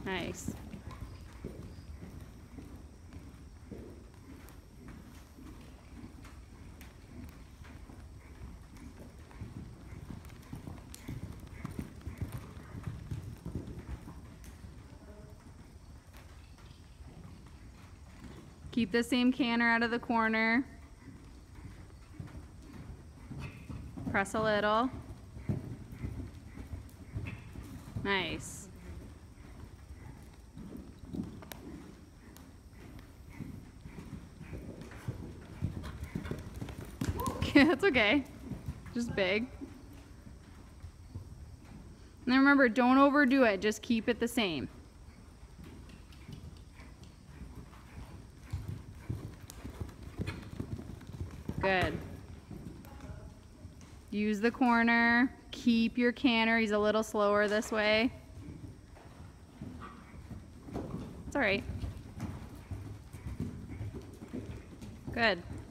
Nice. Keep the same canter out of the corner. Press a little. Nice. That's okay. Just big. And then remember, don't overdo it. Just keep it the same. Good. Use the corner. Keep your canter. He's a little slower this way. It's all right. Good.